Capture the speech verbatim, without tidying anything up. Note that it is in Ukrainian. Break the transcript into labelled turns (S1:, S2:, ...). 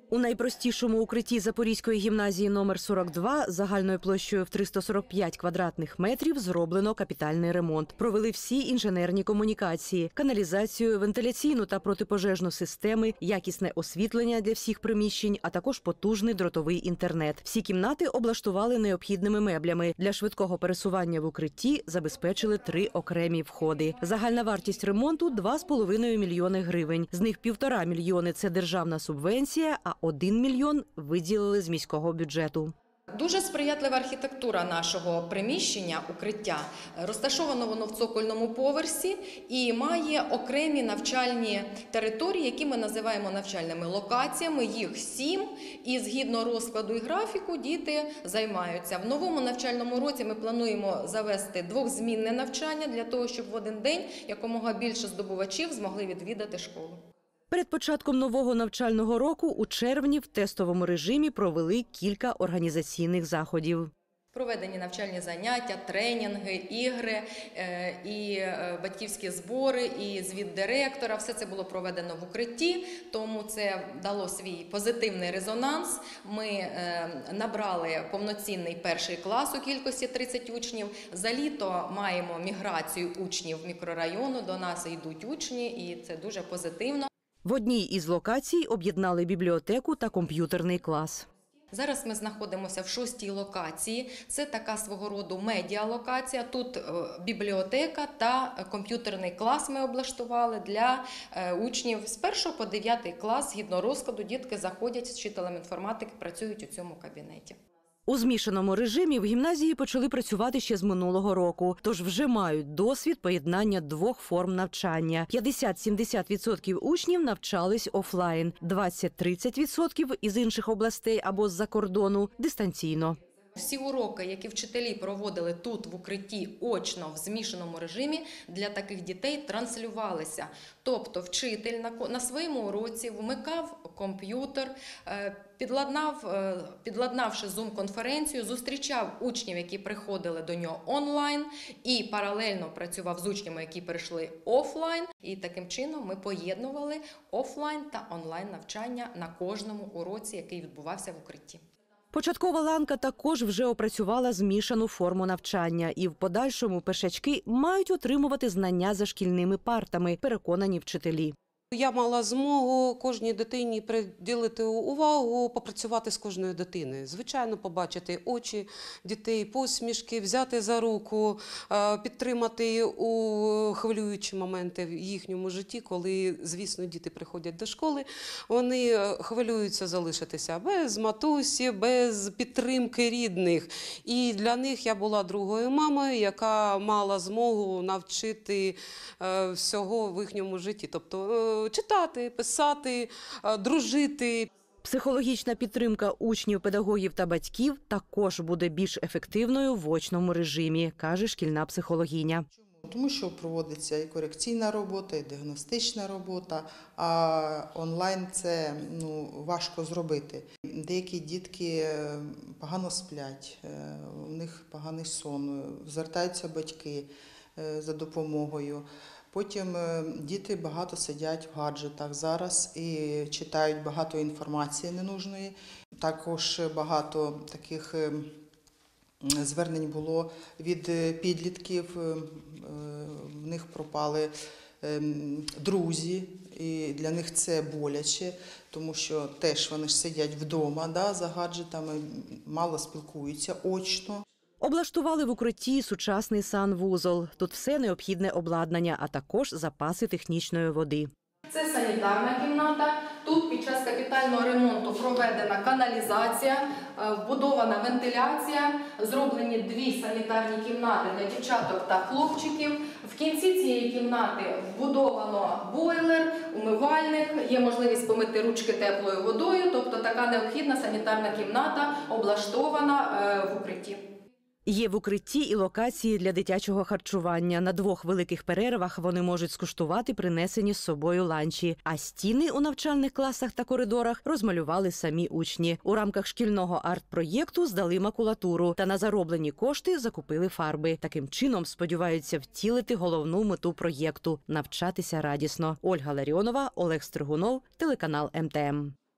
S1: У найпростішому укритті Запорізької гімназії номер сорок два загальною площею в триста сорок п'ять квадратних метрів зроблено капітальний ремонт. Провели всі інженерні комунікації, каналізацію, вентиляційну та протипожежну системи, якісне освітлення для всіх приміщень, а також потужний дротовий інтернет. Всі кімнати облаштували необхідними меблями. Для швидкого пересування в укритті забезпечили три окремі входи. Загальна вартість ремонту – два з половиною мільйони гривень. З них півтора мільйони – це державна субвенція, а один мільйон виділили з міського бюджету.
S2: Дуже сприятлива архітектура нашого приміщення, укриття. Розташовано воно в цокольному поверсі і має окремі навчальні території, які ми називаємо навчальними локаціями. Їх сім, і згідно розкладу і графіку діти займаються. В новому навчальному році ми плануємо завести двохзмінне навчання для того, щоб в один день якомога більше здобувачів змогли відвідати школу.
S1: Перед початком нового навчального року у червні в тестовому режимі провели кілька організаційних заходів.
S2: Проведені навчальні заняття, тренінги, ігри, і батьківські збори, і звіт директора. Все це було проведено в укритті, тому це дало свій позитивний резонанс. Ми набрали повноцінний перший клас у кількості тридцять учнів. За літо маємо міграцію учнів мікрорайону, до нас йдуть учні, і це дуже позитивно.
S1: В одній із локацій об'єднали бібліотеку та комп'ютерний клас.
S2: Зараз ми знаходимося в шостій локації. Це така свого роду медіалокація. Тут бібліотека та комп'ютерний клас ми облаштували для учнів з першого по дев'ятий клас. Згідно розкладу дітки заходять з вчителем інформатики, працюють у цьому кабінеті.
S1: У змішаному режимі в гімназії почали працювати ще з минулого року, тож вже мають досвід поєднання двох форм навчання. п'ятдесят-сімдесят відсотків учнів навчались офлайн, двадцять-тридцять відсотків із інших областей або з-за кордону – дистанційно.
S2: Всі уроки, які вчителі проводили тут, в укритті, очно, в змішаному режимі, для таких дітей транслювалися. Тобто вчитель на своєму уроці вмикав комп'ютер, підладнав, підладнавши зум-конференцію, зустрічав учнів, які приходили до нього онлайн, і паралельно працював з учнями, які перейшли офлайн. І таким чином ми поєднували офлайн та онлайн навчання на кожному уроці, який відбувався в укритті.
S1: Початкова ланка також вже опрацювала змішану форму навчання. І в подальшому першачки мають отримувати знання за шкільними партами, переконані вчителі.
S3: Я мала змогу кожній дитині приділити увагу, попрацювати з кожною дитиною. Звичайно, побачити очі дітей, посмішки, взяти за руку, підтримати у хвилюючі моменти в їхньому житті, коли, звісно, діти приходять до школи, вони хвилюються залишитися без матусі, без підтримки рідних. І для них я була другою мамою, яка мала змогу навчити всього в їхньому житті. Тобто читати, писати, дружити.
S1: Психологічна підтримка учнів, педагогів та батьків також буде більш ефективною в очному режимі, каже шкільна психологиня.
S4: Тому що проводиться і корекційна робота, і діагностична робота, а онлайн це ну, важко зробити. Деякі дітки погано сплять, у них поганий сон, звертаються батьки за допомогою. Потім діти багато сидять в гаджетах зараз і читають багато інформації ненужної. Також багато таких звернень було від підлітків, в них пропали друзі, і для них це боляче, тому що теж вони ж сидять вдома, да, за гаджетами, мало спілкуються очно.
S1: Облаштували в укритті сучасний санвузол. Тут все необхідне обладнання, а також запаси технічної води.
S2: Це санітарна кімната. Тут під час капітального ремонту проведена каналізація, вбудована вентиляція, зроблені дві санітарні кімнати для дівчаток та хлопчиків. В кінці цієї кімнати вбудовано бойлер, умивальник, є можливість помити ручки теплою водою, тобто така необхідна санітарна кімната облаштована в укритті.
S1: Є в укритті і локації для дитячого харчування. На двох великих перервах вони можуть скуштувати принесені з собою ланчі. А стіни у навчальних класах та коридорах розмалювали самі учні. У рамках шкільного арт-проєкту здали макулатуру та на зароблені кошти закупили фарби. Таким чином сподіваються втілити головну мету проєкту – навчатися радісно. Ольга Ларіонова, Олег Стригунов, телеканал ем те ем.